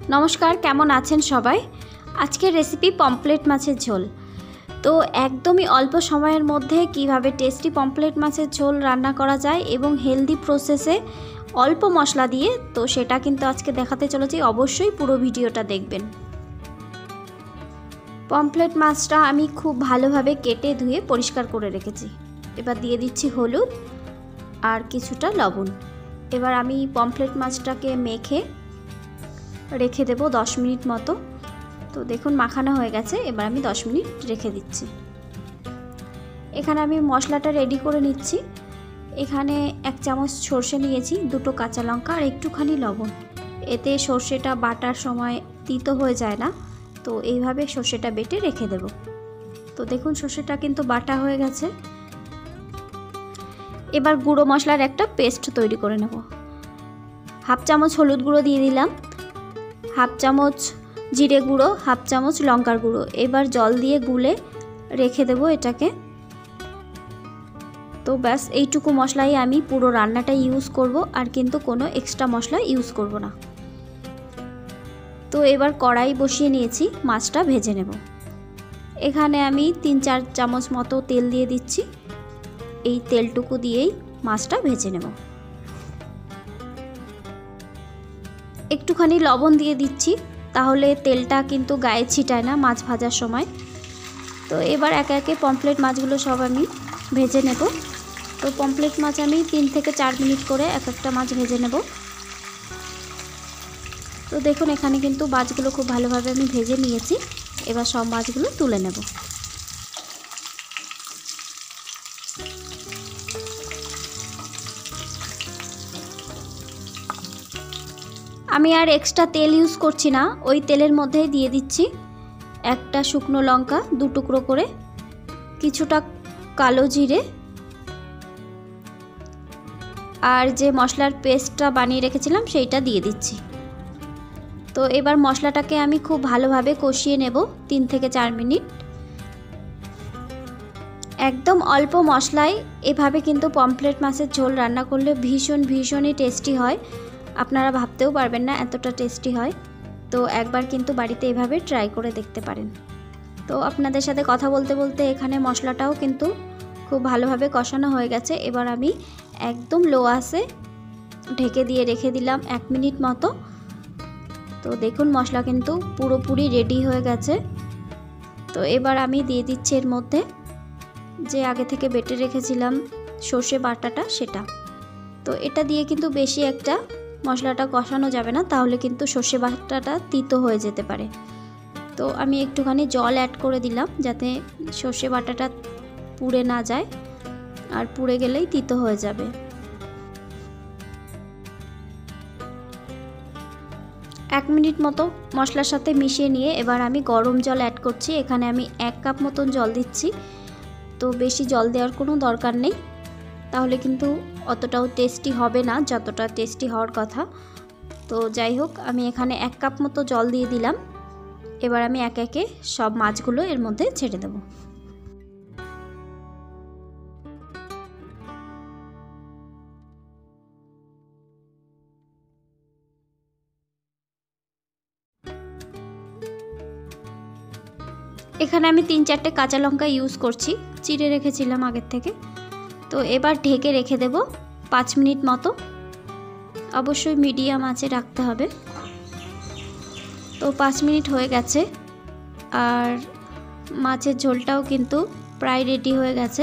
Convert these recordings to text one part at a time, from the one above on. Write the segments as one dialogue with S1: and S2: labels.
S1: नमस्कार केमन आছেন सबाई। आजकेर रेसिपि पम्पलेट माछेर झोल। तो एकदम ही अल्प समयेर मध्य किभाबे टेस्टी पम्पलेट माछेर झोल रान्ना करा जाए एबं हेल्दी प्रसेसे अल्प मशला दिए, तो सेटा किन्तु आजके देखाते चलेछि। अवश्यई पुरो भिडियोटा देखबेन। पम्पलेट माछटा आमी खूब भालोभाबे केटे धुए परिष्कार करे रेखेछि। एबार दिए दिচ্ছি हलुद और किछुटा लवण। एबार आमी पम्पलेट माछटाके मेखे रेखे देव 10 मिनट मतो। तो देखुन माखानो हो गेছে। एबार आमी 10 मिनट रेखे दिচ্ছি। एखाने आमी मशलाटा रेडी करे निচ্ছি। एखाने 1 चामच সরষে निয়েছি, 2টো কাঁচা লঙ্কা और একটুখানি লবণ। এতে সরষেটা বাটার সময় তিতো হয়ে যায় না, তো এইভাবে সরষেটা বেটে রেখে দেব। তো দেখুন সরষেটা কিন্তু বাটা হয়ে গেছে। এবার গুঁড়ো মশলার একটা পেস্ট তৈরি করে নেব। হাফ চামচ হলুদ গুঁড়ো দিয়ে দিলাম, हाफ चामच जिरे गुड़ो, हाफ चामच लंकार गुड़ो। एबार जल दिए गुले रेखे देव एटाके। तो बस एइटुकु मशलाई आमी पुरो रान्नाटा यूज करब और किन्तु कोनो एक्सट्रा मशला यूज करब ना। तो एबार कड़ाई बसिए निয়েছি, माछटा भेजे नेब। एखाने आमी 3-4 चामच मतो तेल दिए दिচ্ছি। এই তেলটুকু দিয়েই মাছটা ভেজে নেব। একটুখানি লবণ দিয়ে দিচ্ছি, তাহলে তেলটা কিন্তু গায়ে ছিটায় না মাছ ভাজার সময়। তো এবার একে একে পমফ্রেট মাছগুলো সব আমি ভেজে নেব। তো পমফ্রেট মাছ আমি 3 থেকে 4 মিনিট করে এক একটা মাছ ভেজে নেব। তো দেখুন এখানে কিন্তু মাছগুলো খুব ভালোভাবে আমি ভেজে নিয়েছি। এবার সব মাছগুলো তুলে নেব। আমি আর এক্সট্রা তেল ইউজ করছি না, ওই তেলের মধ্যেই দিয়ে দিচ্ছি একটা শুকনো লঙ্কা 2 টুকরো করে, কিছুটা কালো জিরে আর যে মশলার পেস্টটা বানিয়ে রেখেছিলাম সেইটা দিয়ে দিচ্ছি। তো এবার মশলাটাকে আমি খুব ভালোভাবে কষিয়ে নেব 3 থেকে 4 মিনিট। একদম অল্প মশলায় এভাবে কিন্তু পমফ্রেট মাছের ঝোল রান্না করলে ভীষণই টেস্টি হয়। আপনারা ভাবতেও পারবেন না এতটা টেস্টি হয়। তো একবার কিন্তু বাড়িতে এভাবে ট্রাই করে দেখতে পারেন। তো আপনাদের সাথে কথা বলতে বলতে এখানে মশলাটাও কিন্তু খুব ভালোভাবে কষানো হয়ে গেছে। এবার আমি একদম লো আঁচে ঢেকে দিয়ে রেখে দিলাম 1 মিনিট মতো। তো দেখুন মশলা কিন্তু পুরোপুরি রেডি হয়ে গেছে। তো এবার আমি দিয়ে দিচ্ছি এর মধ্যে যে আগে থেকে বেটে রেখেছিলাম সর্ষে বাটাটা, সেটা। তো এটা দিয়ে কিন্তু বেশি একটা মশলাটা কষানো যাবে না, তাহলে কিন্তু সর্ষে বাটাটা তিতো হয়ে যেতে পারে। তো আমি একটুখানি জল অ্যাড করে দিলাম যাতে সর্ষে বাটাটা পুড়ে না যায়, আর পুড়ে গেলেই তিতো হয়ে যাবে। এক মিনিট মতো মশলার সাথে মিশিয়ে নিয়ে এবার আমি গরম জল অ্যাড করছি। এখানে আমি 1 কাপ মতন জল দিচ্ছি। তো বেশি জল দেওয়ার কোনো দরকার নেই, তাহলে কিন্তু অতটাও টেস্টি হবে না যতটা টেস্টি হওয়ার কথা। তো যাই হোক আমি এখানে 1 কাপ মতো জল দিয়ে দিলাম। এবার আমি একে একে সব মাছগুলো এর মধ্যে ছেড়ে দেব। এখানে আমি 3-4টে কাঁচা লঙ্কা ইউজ করছি, চিড়ে রেখেছিলাম আগের থেকে। তো এবার ঢেকে রেখে দেব 5 মিনিট মতো। অবশ্যই মিডিয়াম আঁচে রাখতে হবে। তো 5 মিনিট হয়ে গেছে আর মাছের ঝোলটাও কিন্তু প্রায় রেডি হয়ে গেছে।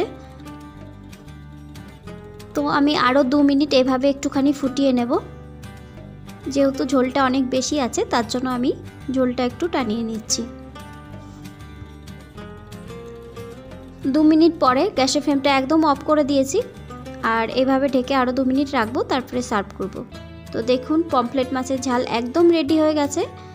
S1: তো আমি আরও 2 মিনিট এভাবে একটুখানি ফুটিয়ে নেব। যেহেতু ঝোলটা অনেক বেশি আছে তার জন্য আমি ঝোলটা একটু টানিয়ে নিচ্ছি। 2 মিনিট পরে গ্যাসের ফ্লেমটা একদম অফ করে দিয়েছি আর এভাবে ঢেকে আরও 2 মিনিট রাখবো, তারপরে সার্ভ করব। তো দেখুন পমফ্রেট মাছের ঝাল একদম রেডি হয়ে গেছে।